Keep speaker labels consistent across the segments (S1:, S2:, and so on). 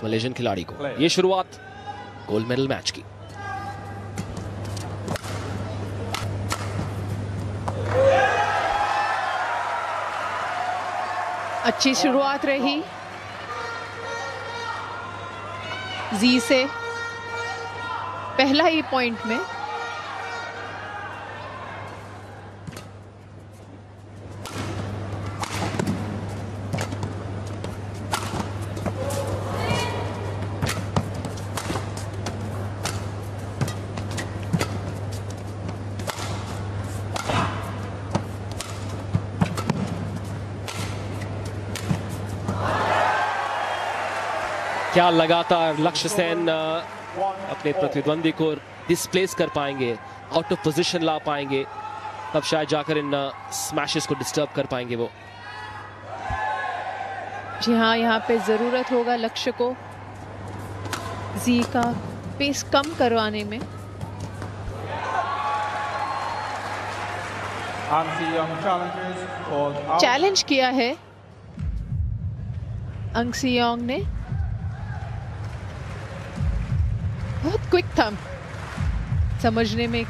S1: इस मलेशियन खिलाड़ी को। ये शुरुआत गोल्ड मेडल मैच की।
S2: अच्छी शुरुआत रही जी से पहला ही पॉइंट में।
S1: क्या लगातार लक्ष्य सेन अपने प्रतिद्वंदी को डिस्प्लेस कर पाएंगे, आउट ऑफ पोजीशन ला पाएंगे, तब शायद जाकर इन स्मैशेस को डिस्टर्ब कर पाएंगे वो।
S2: जी हाँ, यहाँ पे जरूरत होगा लक्ष्य को जी का पेस कम करवाने में। चैलेंज किया है अंग सियोंग ने। बहुत क्विक था समझने में।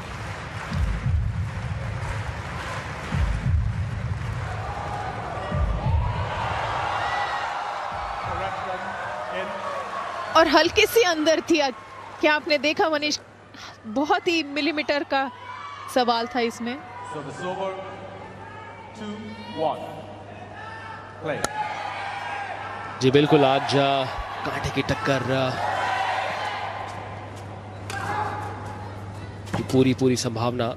S2: और हल्के सी अंदर थी। क्या आपने देखा मनीष? बहुत ही मिलीमीटर का सवाल था इसमें।
S1: जी बिल्कुल, आज कांटे की टक्कर पूरी संभावना।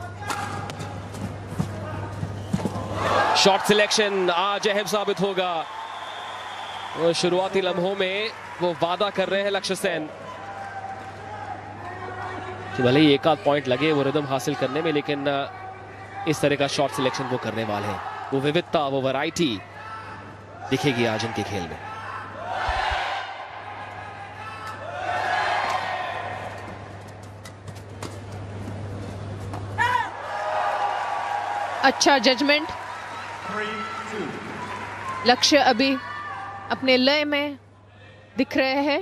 S1: शॉट सिलेक्शन आज अहम साबित होगा। वो शुरुआती लम्हों में वो वादा कर रहे हैं लक्ष्य सेन कि भले ही एक आध पॉइंट लगे वो रिदम हासिल करने में, लेकिन इस तरह का शॉट सिलेक्शन वो करने वाले हैं। वो विविधता, वो वैरायटी दिखेगी आज इनके खेल में।
S2: अच्छा जजमेंट। लक्ष्य अभी अपने लय में दिख रहे हैं।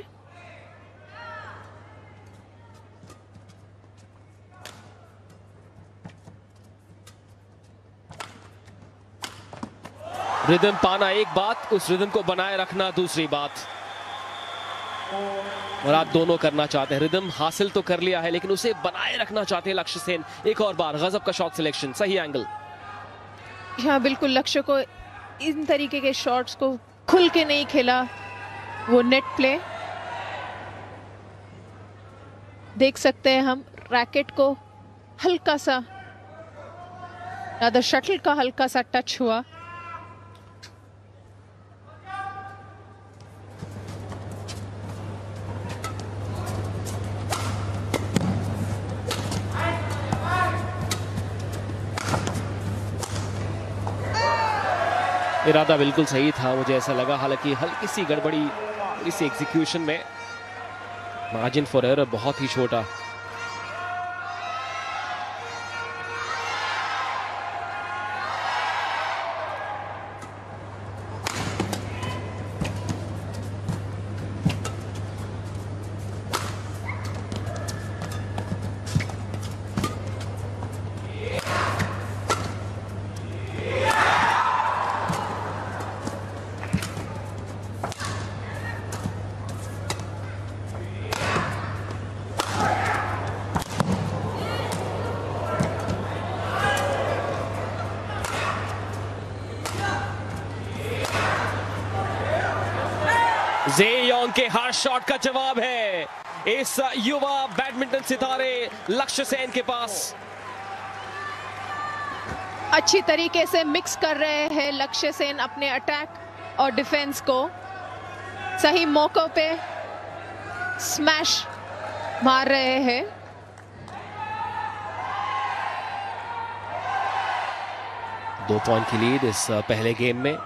S1: रिदम पाना एक बात, उस रिदम को बनाए रखना दूसरी बात। और आप दोनों करना चाहते हैं। रिदम हासिल तो कर लिया है, लेकिन उसे बनाए रखना चाहते हैं लक्ष्य सेन। एक और बार गजब का शॉट सिलेक्शन, सही एंगल।
S2: हाँ बिल्कुल, लक्ष्य को इन तरीके के शॉट्स को खुल के नहीं खेला। वो नेट प्ले देख सकते हैं हम। रैकेट को हल्का सा, शटल का हल्का सा टच हुआ।
S1: इरादा बिल्कुल सही था, मुझे ऐसा लगा। हालांकि हल्की सी गड़बड़ी इस एग्जीक्यूशन में, मार्जिन फॉर एरर बहुत ही छोटा। जे योंग के हर शॉट का जवाब है इस युवा बैडमिंटन सितारे लक्ष्य सेन के पास।
S2: अच्छी तरीके से मिक्स कर रहे हैं लक्ष्य सेन अपने अटैक और डिफेंस को। सही मौकों पे स्मैश मार रहे हैं।
S1: दो पॉइंट की लीड इस पहले गेम में।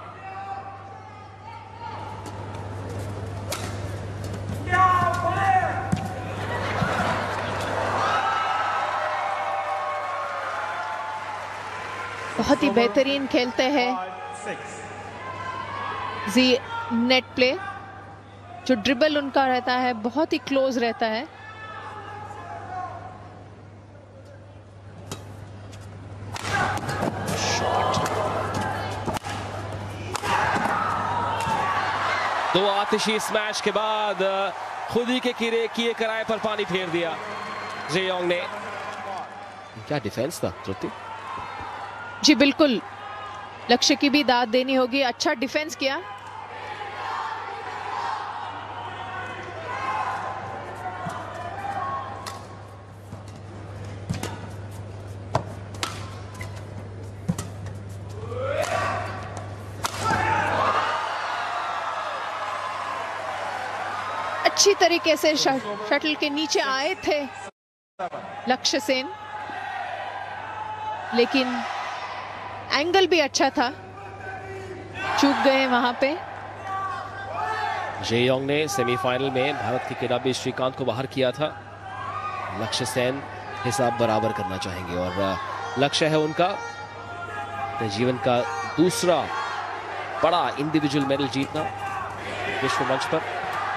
S2: बहुत ही बेहतरीन खेलते हैं जी नेट प्ले। जो ड्रिबल उनका रहता है बहुत ही क्लोज रहता है।
S1: दो आतिशी स्मैश के बाद खुद ही के किए कराए पर पानी फेर दिया जेयोंग ने। क्या डिफेंस था श्रुति।
S2: जी बिल्कुल, लक्ष्य की भी दाद देनी होगी, अच्छा डिफेंस किया। अच्छी तरीके से शटल के नीचे आए थे लक्ष्य सेन, लेकिन एंगल भी अच्छा था, चूक गए वहां पे।
S1: जेयोंग ने सेमीफाइनल में भारत के किदांबी श्रीकांत को बाहर किया था। लक्ष्य सेन हिसाब बराबर करना चाहेंगे और लक्ष्य है उनका अपने जीवन का दूसरा बड़ा इंडिविजुअल मेडल जीतना विश्व मंच पर।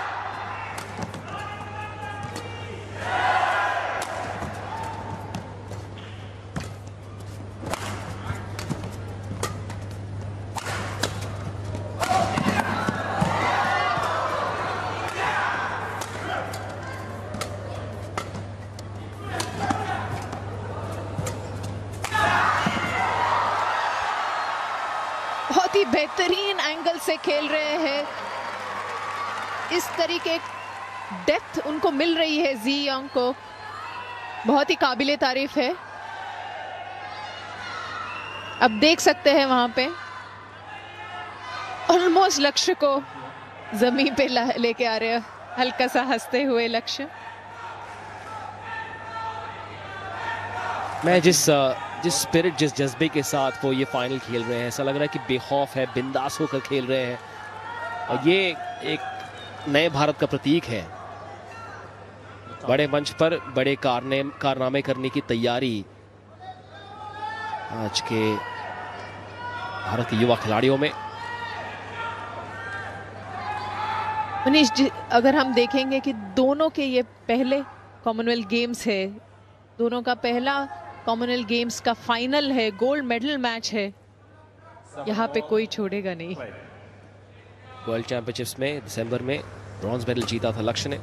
S2: बहुत ही बेहतरीन एंगल से खेल रहे हैं, इस तरीके डेप्थ उनको मिल रही है जेयोंग को, बहुत ही काबिले तारीफ है। अब देख सकते हैं वहां पे ऑलमोस्ट लक्ष्य को जमीन पे लेके आ रहे हैं, हल्का सा हंसते हुए लक्ष्य।
S1: मैं जिस स्पिरिट, जिस जज्बे के साथ वो ये फाइनल खेल रहे हैं, ऐसा लग रहा है कि बेखौफ है, बिंदास होकर खेल रहे हैं और ये एक नए भारत का प्रतीक है। बड़े मंच पर बड़े कारनामे करने की तैयारी आज के भारत के युवा खिलाड़ियों में।
S2: मनीष जी, अगर हम देखेंगे कि दोनों के ये पहले कॉमनवेल्थ गेम्स है, दोनों का पहला कॉमनवेल्थ गेम्स का फाइनल है, गोल्ड मेडल मैच है, यहाँ पे कोई छोड़ेगा नहीं।
S1: वर्ल्ड चैंपियनशिप्स में दिसंबर में ब्रॉन्ज मेडल जीता था लक्ष्य ने।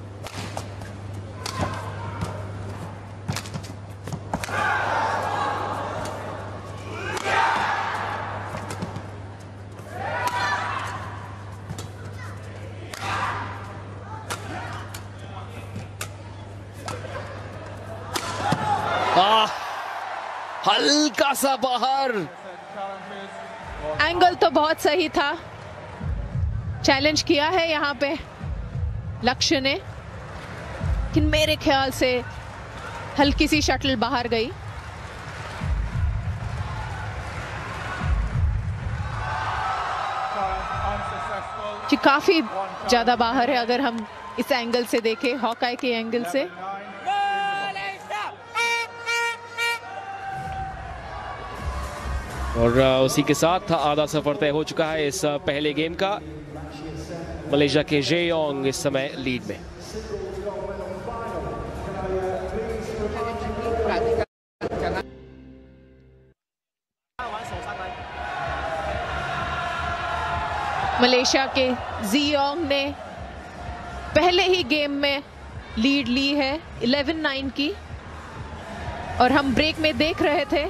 S1: हल्का सा बाहर,
S2: एंगल तो बहुत सही था, चैलेंज किया है यहाँ पे लक्ष्य ने, लेकिन मेरे ख्याल से हल्की सी शटल बाहर गई। जी काफी ज्यादा बाहर है अगर हम इस एंगल से देखें, हॉकाई के एंगल से।
S1: और उसी के साथ आधा सफर तय हो चुका है इस पहले गेम का। मलेशिया के जेयोंग इस समय लीड में।
S2: मलेशिया के जेयोंग ने पहले ही गेम में लीड ली है 11-9 की, और हम ब्रेक में देख रहे थे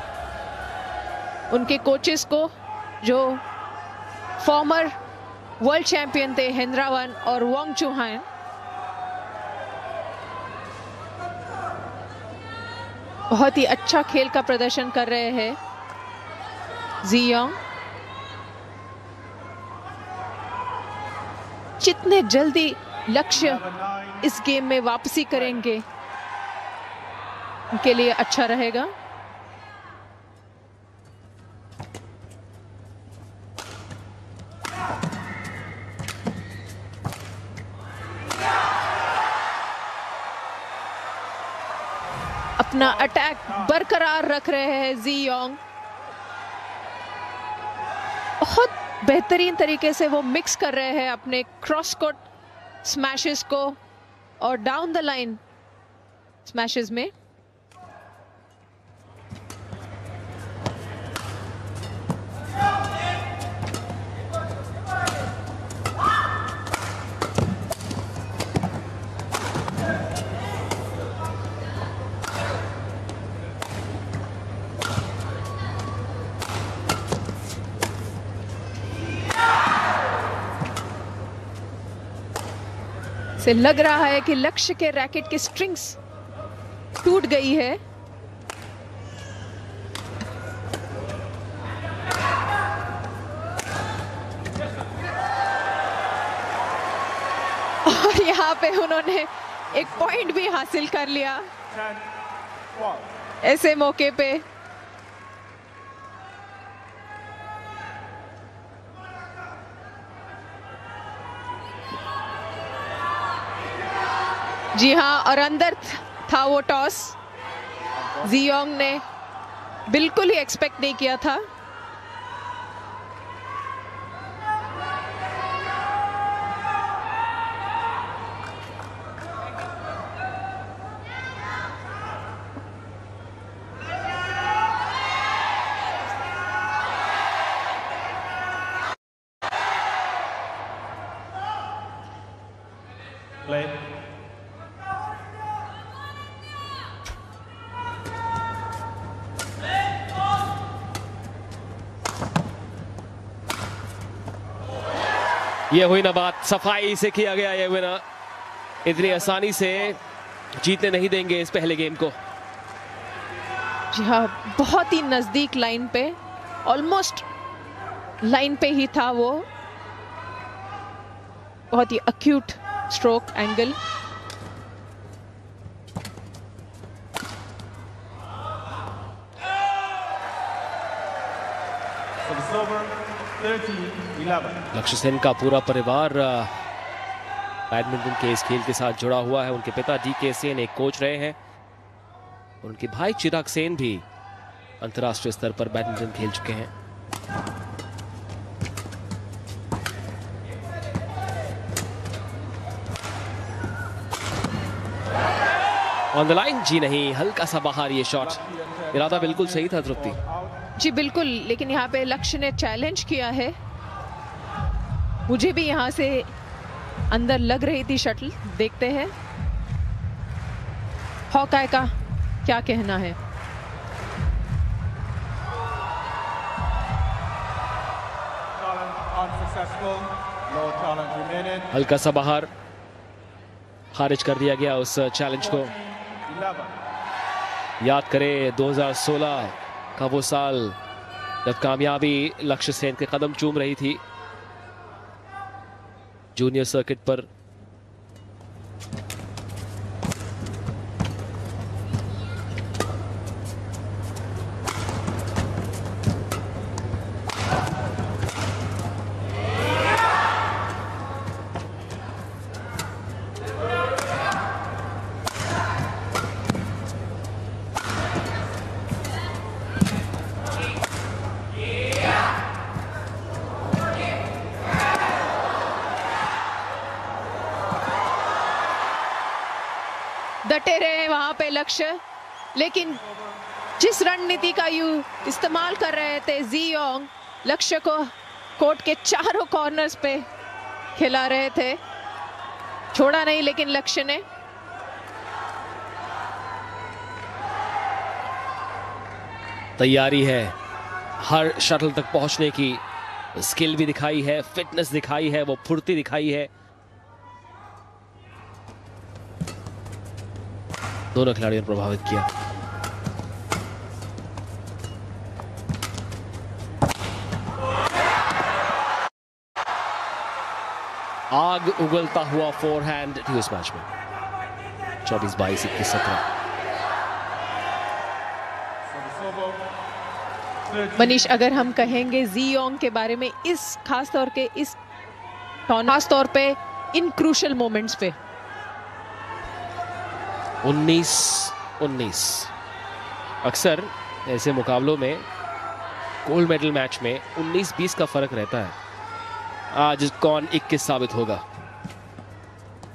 S2: उनके कोचेस को, जो फॉर्मर वर्ल्ड चैंपियन थे हेंद्रावन और वोंग चुहान। बहुत ही अच्छा खेल का प्रदर्शन कर रहे हैं जेयोंग। जितने जल्दी लक्ष्य इस गेम में वापसी करेंगे उनके लिए अच्छा रहेगा। अपना अटैक बरकरार रख रहे हैं जेयोंग, बहुत बेहतरीन तरीके से वो मिक्स कर रहे हैं अपने क्रॉस कोर्ट स्मैशेस को और डाउन द लाइन स्मैशेस में। से लग रहा है कि लक्ष्य के रैकेट की स्ट्रिंग्स टूट गई है। और यहाँ पे उन्होंने एक पॉइंट भी हासिल कर लिया ऐसे मौके पे। जी हाँ, और अंदर था वो टॉस। जियोंग ने बिल्कुल ही एक्सपेक्ट नहीं किया था।
S1: ये हुई ना बात, सफाई से किया गया ये विनर। इतनी आसानी से जीतने नहीं देंगे इस पहले गेम को।
S2: जी हाँ, बहुत ही नजदीक लाइन पे, ऑलमोस्ट लाइन पे ही था वो। बहुत ही एक्यूट स्ट्रोक एंगल।
S1: लक्ष्य सेन का पूरा परिवार बैडमिंटन के इस खेल के साथ जुड़ा हुआ है। उनके पिता DK सेन एक कोच रहे हैं। उनके भाई चिराग सेन भी अंतर्राष्ट्रीय स्तर पर बैडमिंटन खेल चुके हैं। ऑन द लाइन, जी नहीं, हल्का सा बाहर ये शॉट। इरादा बिल्कुल सही था तृप्ति।
S2: जी बिल्कुल, लेकिन यहाँ पे लक्ष्य ने चैलेंज किया है। मुझे भी यहाँ से अंदर लग रही थी शटल। देखते हैं हॉकाई का क्या कहना है।
S1: हल्का सा बाहर, खारिज कर दिया गया उस चैलेंज को। याद करें 2016 का वो साल जब कामयाबी लक्ष्य सेन के कदम चूम रही थी जूनियर सर्किट पर।
S2: डटे रहे वहां पे लक्ष्य, लेकिन जिस रणनीति का यू इस्तेमाल कर रहे थे जियोंग, लक्ष्य को कोर्ट के चारों कॉर्नर्स पे खिला रहे थे। छोड़ा नहीं लेकिन लक्ष्य ने।
S1: तैयारी है हर शटल तक पहुंचने की, स्किल भी दिखाई है, फिटनेस दिखाई है, वो फुर्ती दिखाई है। दोनों खिलाड़ियों ने प्रभावित किया। आग उगलता हुआ फोरहैंड थी उस मैच में। 24-22, 21-17।
S2: मनीष, अगर हम कहेंगे जियोंग के बारे में इस खास तौर के इस खास तौर पे इन क्रूशल मोमेंट्स पे
S1: 19-19 अक्सर ऐसे मुकाबलों में गोल्ड मेडल मैच में 19-20 का फर्क रहता है। आज कौन 21 साबित होगा।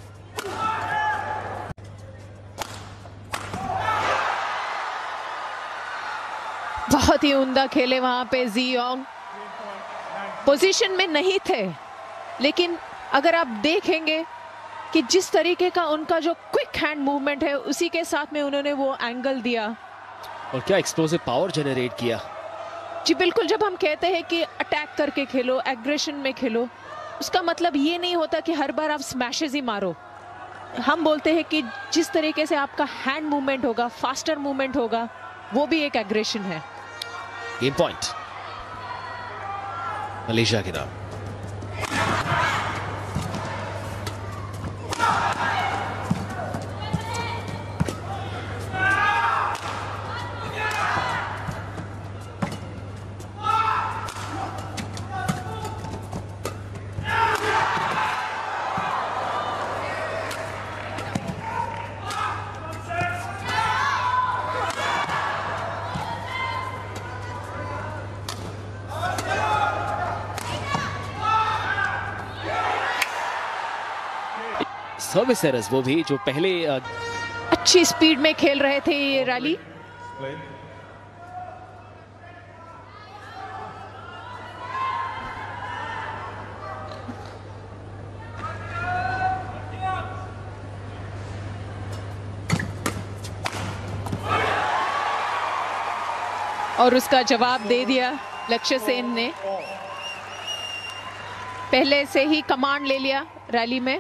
S2: बहुत ही उम्दा खेले वहां पे जी योंग, पोजीशन में नहीं थे, लेकिन अगर आप देखेंगे कि जिस तरीके का उनका जो क्विक हैंड मूवमेंट है, उसी के साथ में उन्होंने वो एंगल दिया
S1: और क्या एक्सप्लोसिव पावर जनरेट किया।
S2: जी बिल्कुल, जब हम कहते हैं कि अटैक करके खेलो, एग्रेशन में खेलो, उसका मतलब ये नहीं होता कि हर बार आप स्मैशेस ही मारो। हम बोलते हैं कि जिस तरीके से आपका हैंड मूवमेंट होगा, फास्टर मूवमेंट होगा, वो भी एक एग्रेशन है।
S1: गेम पॉइंट मलेशिया के नाम। सर्विस एरर्स, वो भी जो पहले
S2: अच्छी स्पीड में खेल रहे थे ये रैली। और उसका जवाब दे दिया लक्ष्य सेन ने। पहले से ही कमांड ले लिया रैली में।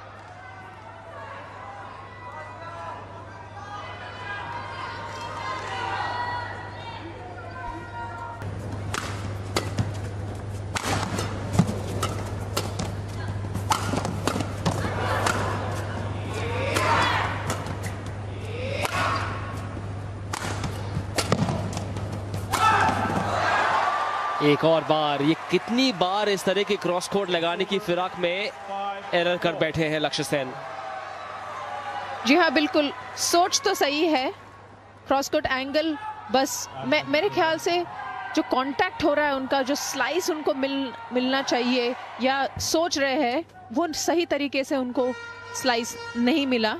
S1: एक और बार, ये कितनी बार इस तरह की क्रॉस कोर्ट लगाने की फिराक में एरर कर बैठे हैं लक्ष्य सेन।
S2: जी हाँ बिल्कुल, सोच तो सही है, क्रॉस कोर्ट एंगल, बस मेरे ख्याल से जो कांटेक्ट हो रहा है उनका, जो स्लाइस उनको मिलना चाहिए या सोच रहे हैं, वो सही तरीके से उनको स्लाइस नहीं मिला।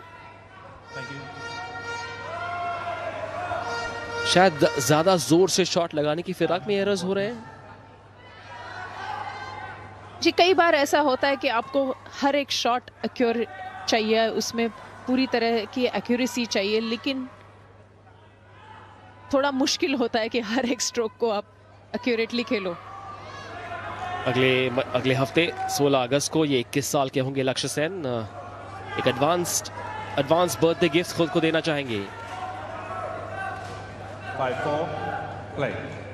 S1: शायद ज्यादा जोर से शॉट लगाने की फिराक में एरर्स हो रहे हैं।
S2: जी कई बार ऐसा होता है कि आपको हर एक शॉट एक्यूरेट चाहिए, उसमें पूरी तरह की एक्यूरेसी चाहिए, लेकिन थोड़ा मुश्किल होता है कि हर एक स्ट्रोक को आप एक्यूरेटली खेलो।
S1: अगले हफ्ते 16 अगस्त को ये 21 साल के होंगे लक्ष्य सेन। एक एडवांस बर्थडे गिफ्ट खुद को देना चाहेंगे।
S3: 5-4, play.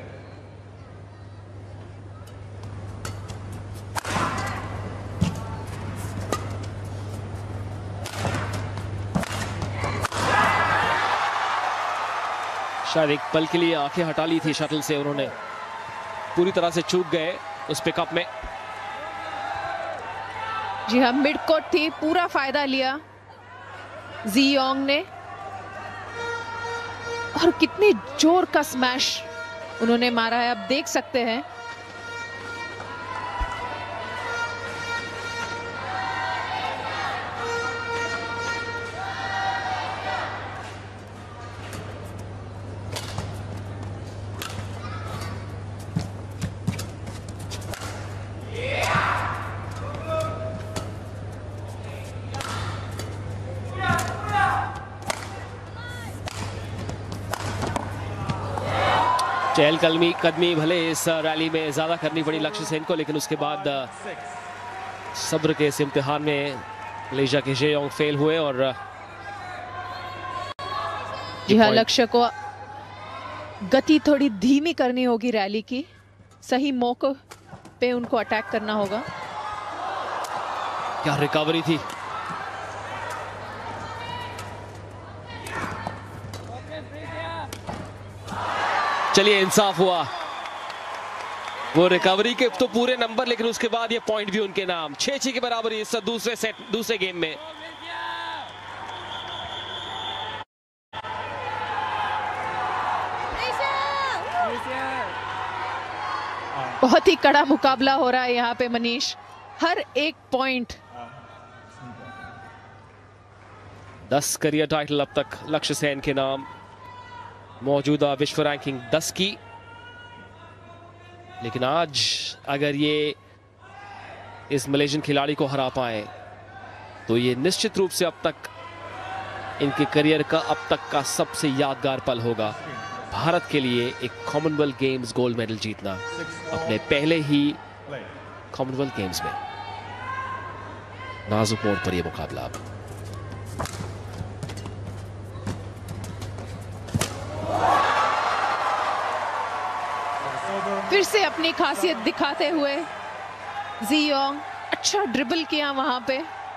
S1: शायद एक पल के लिए आंखें हटा ली थी शटल से उन्होंने, पूरी तरह से चूक गए उस पिकअप में।
S2: जी हाँ, मिड कोर्ट थी, पूरा फायदा लिया जी योंग ने, और कितनी जोर का स्मैश उन्होंने मारा है, आप देख सकते हैं।
S1: चहलकदमी भले इस रैली में ज्यादा करनी पड़ी लक्ष्य सेन को, लेकिन उसके बाद सब्र के इस इम्तिहान में मलेशिया के जे योंग फेल हुए। और
S2: जी हाँ, लक्ष्य को गति थोड़ी धीमी करनी होगी रैली की, सही मौके पे उनको अटैक करना होगा।
S1: क्या रिकवरी थी। चलिए, इंसाफ हुआ। वो रिकवरी के तो पूरे नंबर, लेकिन उसके बाद ये पॉइंट भी उनके नाम। 6-6 के बराबर इस दूसरे गेम में।
S2: बहुत ही कड़ा मुकाबला हो रहा है यहाँ पे मनीष, हर एक पॉइंट।
S1: 10 करियर टाइटल अब तक लक्ष्य सेन के नाम। मौजूदा विश्व रैंकिंग 10 की लेकिन आज अगर ये इस मलेशियन खिलाड़ी को हरा पाए तो ये निश्चित रूप से अब तक इनके करियर का अब तक का सबसे यादगार पल होगा। भारत के लिए एक कॉमनवेल्थ गेम्स गोल्ड मेडल जीतना अपने पहले ही कॉमनवेल्थ गेम्स में। नाजुक मोड़ पर यह मुकाबला अब।
S2: फिर से अपनी खासियत दिखाते हुए जियोंग अच्छा ड्रिबल किया वहां पे।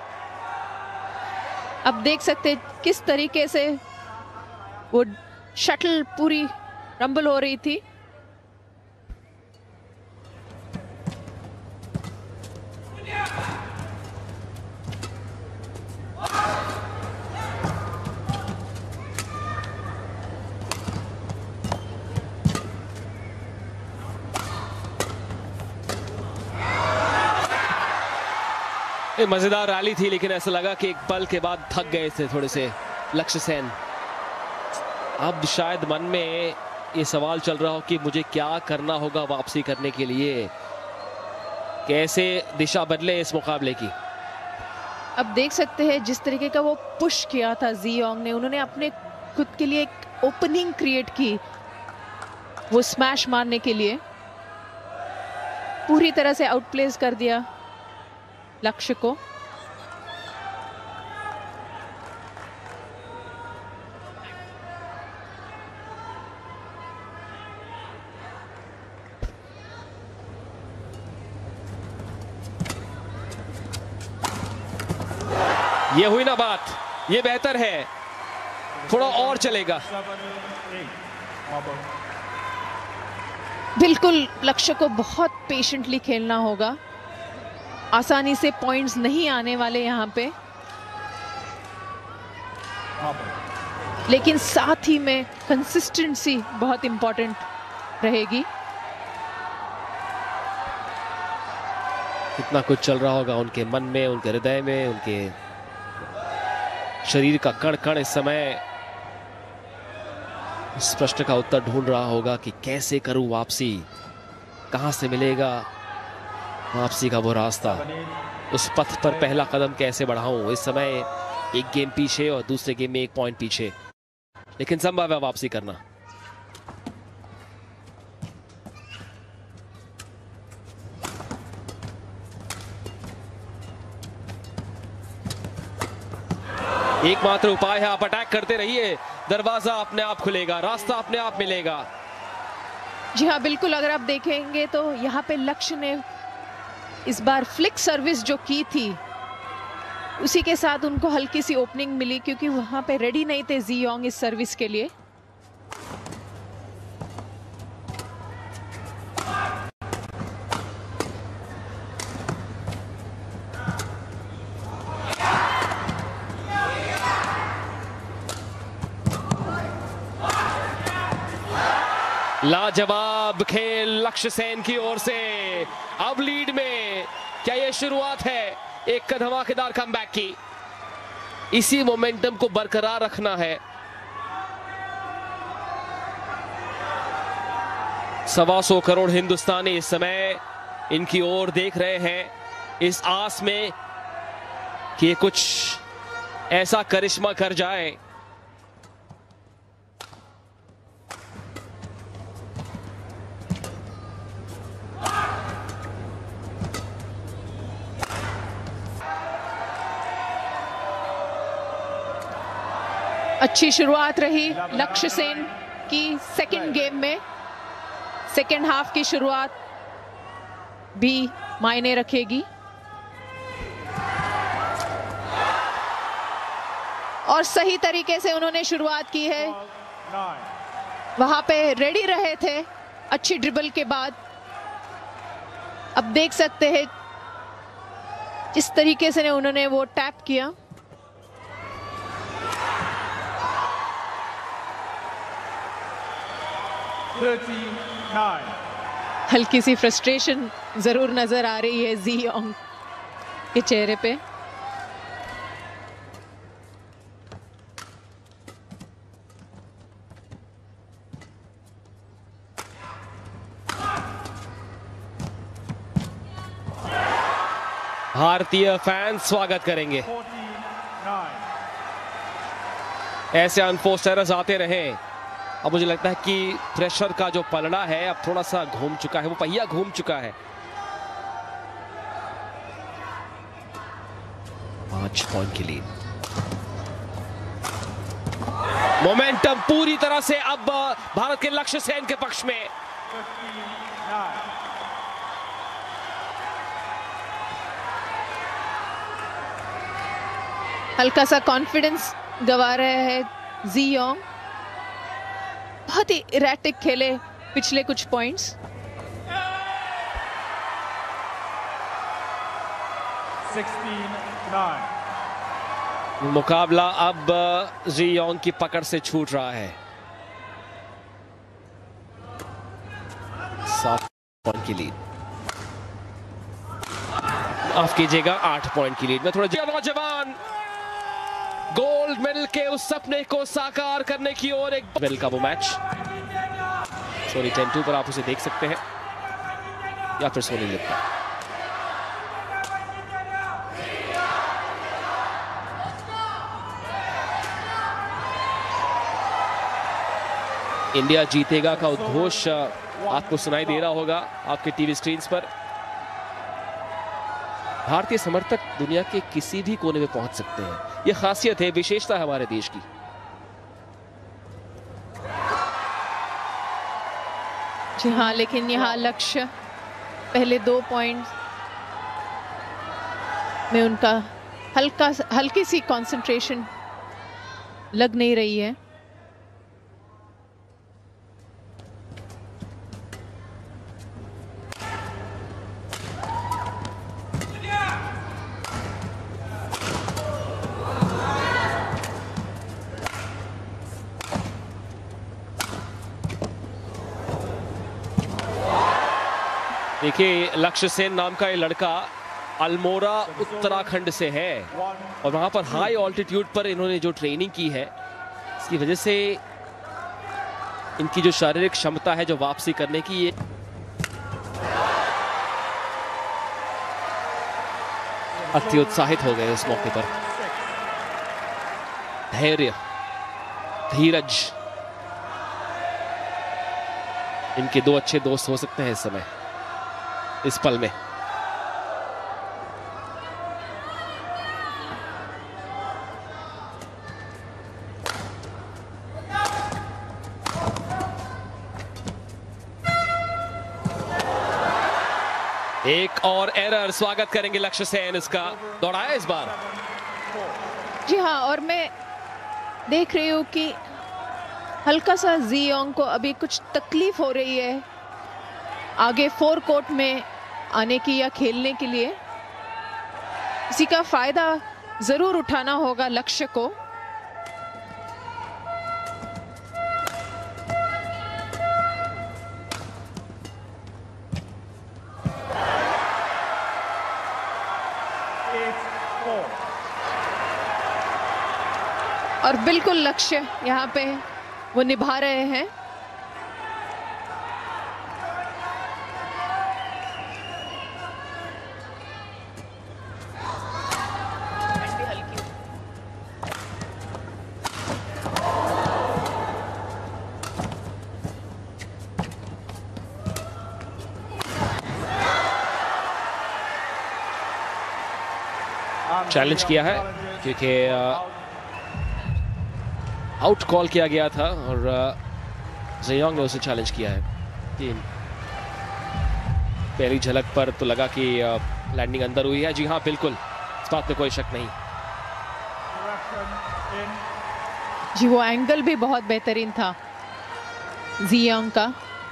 S2: अब देख सकते किस तरीके से वो शटल पूरी रंबल हो रही थी।
S1: मजेदार रैली थी, लेकिन ऐसा लगा कि एक पल के बाद थक गए थे थोड़े से लक्ष्य सेन। अब शायद मन में ये सवाल चल रहा हो कि मुझे क्या करना होगा वापसी करने के लिए, कैसे दिशा बदले इस मुकाबले की।
S2: अब देख सकते हैं जिस तरीके का वो पुश किया था जियोंग ने, उन्होंने अपने खुद के लिए एक ओपनिंग क्रिएट की वो स्मैश मारने के लिए। पूरी तरह से आउटप्लेस कर दिया लक्ष्य को।
S1: ये हुई ना बात, ये बेहतर है, थोड़ा और चलेगा।
S2: बिल्कुल लक्ष्य को बहुत पेशेंटली खेलना होगा, आसानी से पॉइंट्स नहीं आने वाले यहां पे। लेकिन साथ ही में कंसिस्टेंसी बहुत इंपॉर्टेंट रहेगी।
S1: कितना कुछ चल रहा होगा उनके मन में, उनके हृदय में, उनके शरीर का कण कण इस समय इस प्रश्न का उत्तर ढूंढ रहा होगा कि कैसे करूं वापसी, कहां से मिलेगा वापसी का वो रास्ता, उस पथ पर पहला कदम कैसे बढ़ाऊं। इस समय एक गेम पीछे और दूसरे गेम में 1 पॉइंट पीछे, लेकिन संभव है वापसी करना। एकमात्र उपाय है आप अटैक करते रहिए, दरवाजा अपने आप खुलेगा, रास्ता अपने आप मिलेगा।
S2: जी हाँ बिल्कुल, अगर आप देखेंगे तो यहाँ पे लक्ष्य ने इस बार फ्लिक सर्विस जो की थी उसी के साथ उनको हल्की सी ओपनिंग मिली, क्योंकि वहां पे रेडी नहीं थे जियोंग इस सर्विस के लिए।
S1: लाजवाब खेल लक्ष्य सेन की ओर से, अब लीड में। क्या यह शुरुआत है एक धमाकेदार कमबैक की? इसी मोमेंटम को बरकरार रखना है। 125 करोड़ हिंदुस्तानी इस समय इनकी ओर देख रहे हैं, इस आस में कि कुछ ऐसा करिश्मा कर जाए।
S2: अच्छी शुरुआत रही लक्ष्य सेन की सेकंड गेम में। सेकंड हाफ की शुरुआत भी मायने रखेगी और सही तरीके से उन्होंने शुरुआत की है। वहां पे रेडी रहे थे अच्छी ड्रिबल के बाद। अब देख सकते हैं जिस तरीके से उन्होंने वो टैप किया। हल्की सी फ्रस्ट्रेशन जरूर नजर आ रही है जियोंग के चेहरे पे।
S1: भारतीय फैंस स्वागत करेंगे।
S3: 49.
S1: ऐसे अनफोर्स्ड एरर्स आते रहे। अब मुझे लगता है कि प्रेशर का जो पलड़ा है अब थोड़ा सा घूम चुका है, वो पहिया घूम चुका है। 5 पॉइंट की लीड। मोमेंटम पूरी तरह से अब भारत के लक्ष्य सेन के पक्ष में।
S3: 59.
S2: हल्का सा कॉन्फिडेंस गवा रहे हैं जियोंग। बहुत ही इरेटिक खेले पिछले कुछ पॉइंट्स।
S3: 69.
S1: मुकाबला अब जियोंग की पकड़ से छूट रहा है। 7 पॉइंट की लीड। माफ कीजिएगा, 8 पॉइंट की लीड में। थोड़ा नौजवान गोल्ड मेडल के उस सपने को साकार करने की ओर एक मेडल का वो मैच। सोनी 10-2 पर आप उसे देख सकते हैं या फिर सोनी लिप पर। इंडिया जीतेगा का उद्घोष आपको सुनाई दे रहा होगा आपके टीवी स्क्रीन पर। भारतीय समर्थक दुनिया के किसी भी कोने में पहुंच सकते हैं, यह खासियत है, विशेषता है हमारे देश की।
S2: जी हाँ, लेकिन यहाँ लक्ष्य पहले 2 पॉइंट में उनका हल्की सी कंसंट्रेशन लग नहीं रही है।
S1: देखिए, लक्ष्य सेन नाम का ये लड़का अल्मोड़ा उत्तराखंड से है और वहां पर हाई ऑल्टीट्यूड पर इन्होंने जो ट्रेनिंग की है, इसकी वजह से इनकी जो शारीरिक क्षमता है जो वापसी करने की, ये अति उत्साहित हो गए इस मौके पर। धैर्य, धीरज, इनके 2 अच्छे दोस्त हो सकते हैं इस समय, इस पल में। एक और एरर, स्वागत करेंगे लक्ष्य सेन। इसका दौड़ाया इस बार।
S2: जी हाँ, और मैं देख रही हूँ कि हल्का सा जियोंग को अभी कुछ तकलीफ हो रही है आगे 4 कोर्ट में आने की या खेलने के लिए। इसी का फायदा जरूर उठाना होगा लक्ष्य को। और बिल्कुल लक्ष्य यहाँ पे वो निभा रहे हैं।
S1: चैलेंज किया है क्योंकि आउट कॉल किया गया था और जियोंग ने उसे चैलेंज किया है। पहली झलक पर तो लगा कि लैंडिंग अंदर हुई है। जी हाँ, बिल्कुल, इस बात में कोई शक नहीं।
S2: जी, वो एंगल भी बहुत बेहतरीन था जियोंग का।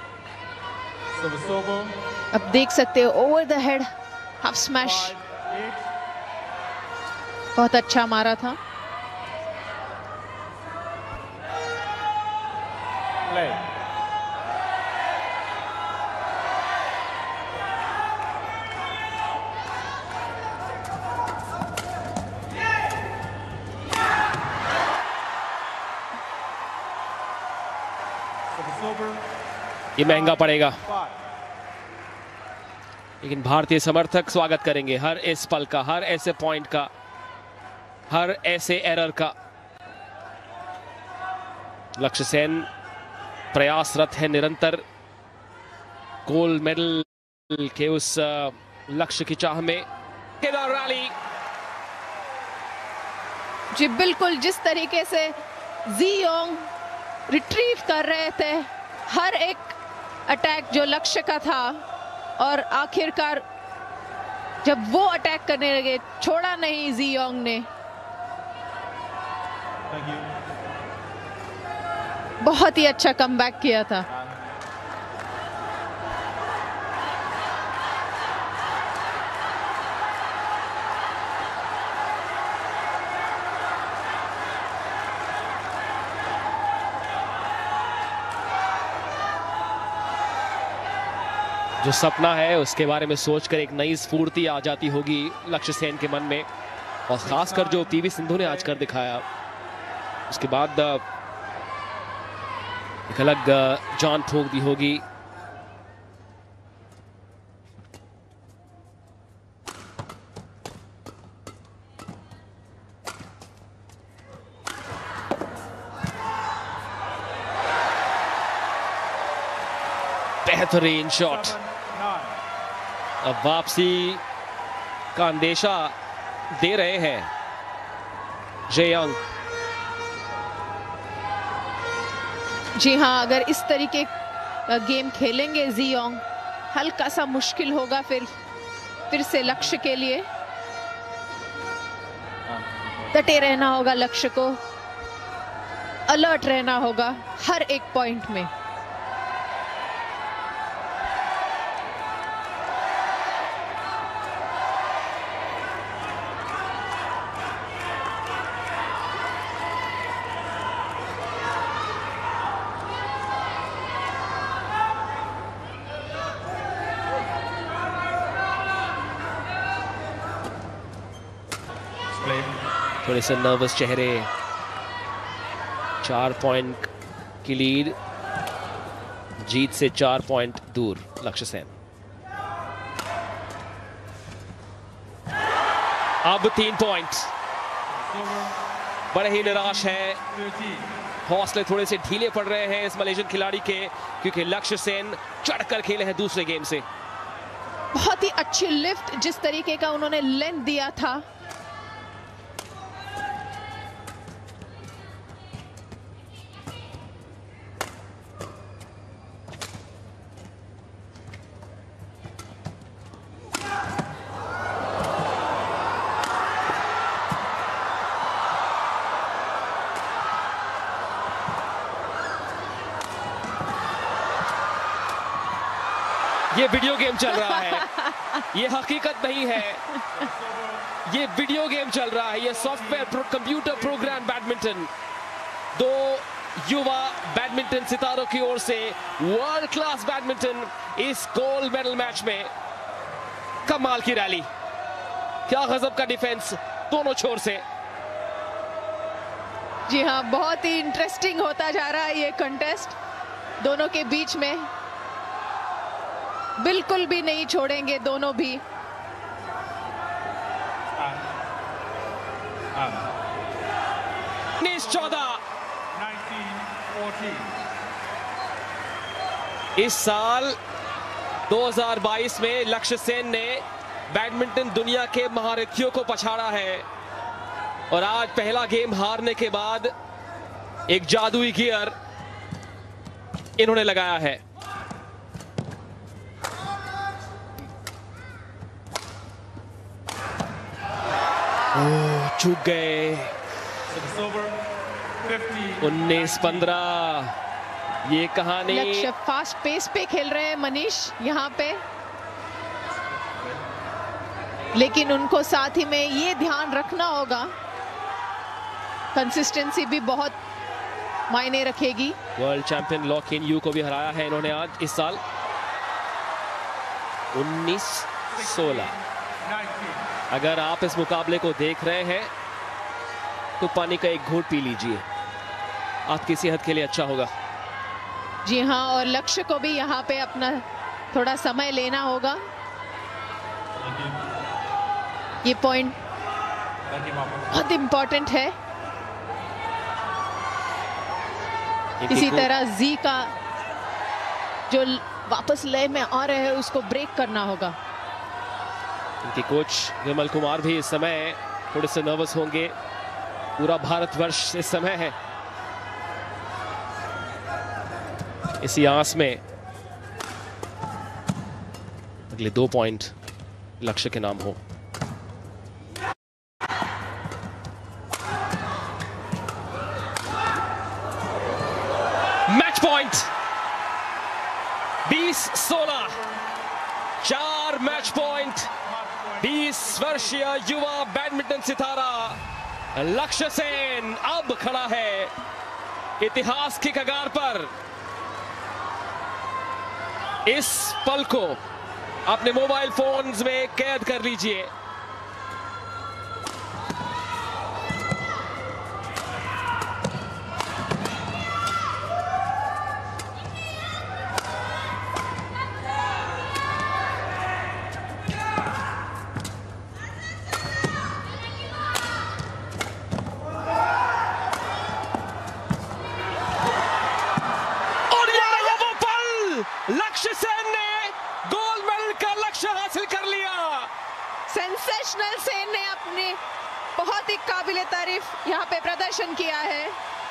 S2: अब देख सकते हो over the head half smash बहुत अच्छा मारा था।
S1: ये महंगा पड़ेगा। लेकिन भारतीय समर्थक स्वागत करेंगे हर इस पल का, हर ऐसे पॉइंट का, हर ऐसे एरर का। लक्ष्य सेन प्रयासरत है निरंतर गोल्ड मेडल के उस लक्ष्य की चाह में। रैली
S2: जी बिल्कुल, जिस तरीके से जियोंग रिट्रीव कर रहे थे हर एक अटैक जो लक्ष्य का था, और आखिरकार जब वो अटैक करने लगे छोड़ा नहीं जियोंग ने। बहुत ही अच्छा कमबैक किया था।
S1: जो सपना है उसके बारे में सोचकर एक नई स्फूर्ति आ जाती होगी लक्ष्य सेन के मन में, और खासकर जो पीवी सिंधु ने आज कर दिखाया उसके बाद एक अलग जान फूंक दी होगी। बेहतरीन शॉट। अब वापसी का अंदेशा दे रहे हैं जियोंग।
S2: जी हाँ, अगर इस तरीके का गेम खेलेंगे जियोंग, हल्का सा मुश्किल होगा फिर से लक्ष्य के लिए। डटे रहना होगा लक्ष्य को, अलर्ट रहना होगा हर एक पॉइंट में।
S1: थोड़े से नर्वस चेहरे। 4 पॉइंट की लीड, जीत से 4 पॉइंट दूर लक्ष्य सेन। अब 3 पॉइंट। बड़े ही निराश है, हौसले थोड़े से ढीले पड़ रहे हैं इस मलेशियन खिलाड़ी के, क्योंकि लक्ष्य सेन चढ़कर खेले हैं दूसरे गेम से।
S2: बहुत ही अच्छी लिफ्ट, जिस तरीके का उन्होंने लेंथ दिया था।
S1: ये वीडियो गेम चल रहा है, ये हकीकत नहीं है, ये वीडियो गेम चल रहा है, ये सॉफ्टवेयर कंप्यूटर प्रोग्राम बैडमिंटन। 2 युवा बैडमिंटन सितारों की ओर से वर्ल्ड क्लास बैडमिंटन इस गोल्ड मेडल मैच में। कमाल की रैली, क्या गजब का डिफेंस दोनों छोर से।
S2: जी हाँ, बहुत ही इंटरेस्टिंग होता जा रहा है ये कंटेस्ट दोनों के बीच में। बिल्कुल भी नहीं छोड़ेंगे दोनों भी।
S1: 19-14 इस साल 2022 में लक्ष्य सेन ने बैडमिंटन दुनिया के महारथियों को पछाड़ा है, और आज पहला गेम हारने के बाद एक जादुई गियर इन्होंने लगाया है। चूक गए। 19-15 ये कहानी।
S2: लक्ष्य फास्ट पेस पे खेल रहे हैं मनीष यहाँ पे, लेकिन उनको साथ ही में ये ध्यान रखना होगा, कंसिस्टेंसी भी बहुत मायने रखेगी।
S1: World champion Loh Kean Yew को भी हराया है इन्होंने आज इस साल। 19-16। अगर आप इस मुकाबले को देख रहे हैं तो पानी का एक घूंट पी लीजिए, आपकी सेहत के लिए अच्छा होगा।
S2: जी हाँ, और लक्ष्य को भी यहाँ पे अपना थोड़ा समय लेना होगा। ये पॉइंट बहुत इंपॉर्टेंट है। इसी तरह जी का जो वापस लय में आ रहे हैं उसको ब्रेक करना होगा।
S1: इनके कोच विमल कुमार भी इस समय थोड़े से नर्वस होंगे। पूरा भारतवर्ष इस समय है इसी आस में अगले 2 पॉइंट लक्ष्य के नाम हो। Match point 20-16, 4 match point. 20 वर्षीय युवा बैडमिंटन सितारा लक्ष्य सेन अब खड़ा है इतिहास की कगार पर। इस पल को अपने मोबाइल फोन्स में कैद कर लीजिए। लक्ष्य सेन ने गोल्ड मेडल का लक्ष्य हासिल कर लिया।
S2: सेंसेशनल सेन ने अपने बहुत ही काबिले तारीफ यहाँ पे प्रदर्शन किया है।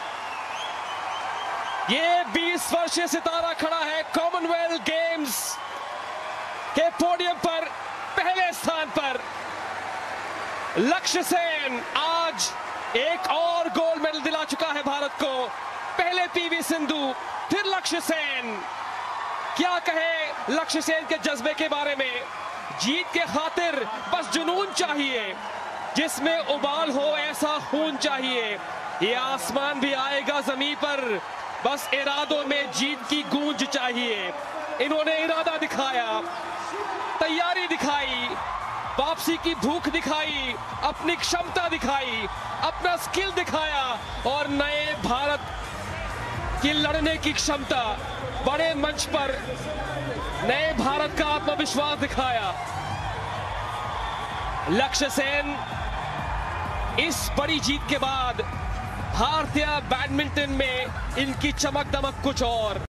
S1: ये 20 वर्षीय सितारा खड़ा है कॉमनवेल्थ गेम्स के पोडियम पर पहले स्थान पर। लक्ष्य सेन आज एक और गोल्ड मेडल दिला चुका है भारत को। पहले पीवी सिंधु, फिर लक्ष्य सेन। क्या कहे लक्ष्य सेन के जज्बे के बारे में। जीत के खातिर बस जुनून चाहिए, जिसमें उबाल हो ऐसा खून चाहिए। ये आसमान भी आएगा जमीन पर, बस इरादों में जीत की गूंज चाहिए। इन्होंने इरादा दिखाया, तैयारी दिखाई, वापसी की भूख दिखाई, अपनी क्षमता दिखाई, अपना स्किल दिखाया और नए भारत की लड़ने की क्षमता, बड़े मंच पर नए भारत का आत्मविश्वास दिखाया। लक्ष्य सेन इस बड़ी जीत के बाद भारतीय बैडमिंटन में इनकी चमक दमक कुछ और।